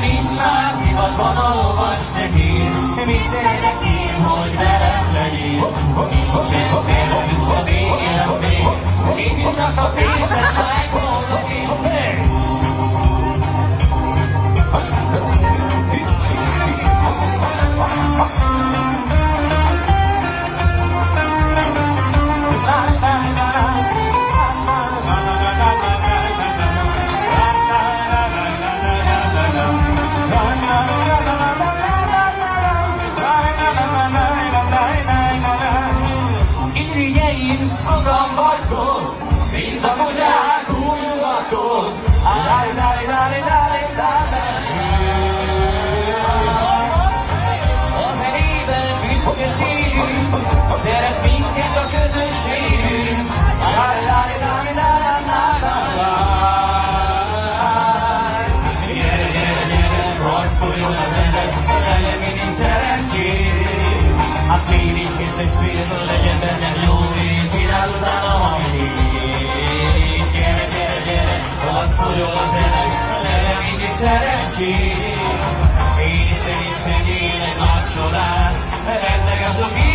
nincs már hivatban a lovas szegér. Mit tegyek én, hogy veled legyél? Nincsen kedvünk a végén még, én csak a pénzet megmondok én. Sokan vagytok, mint a kutyák hújogatok. A zenében büszkeségünk, szeret minket a közösségünk. Gyere, gyere, gyere, harcoljon a zene, legyen mindig szerencsét. Hát mindjárt testvérről legyen bennem jó lény, csinál utána valamit. Gyere, gyere, gyere, harcoljon a zene, legyen mindig szerencsét. Én is szerint szedjél egy más csodát, retteg a sok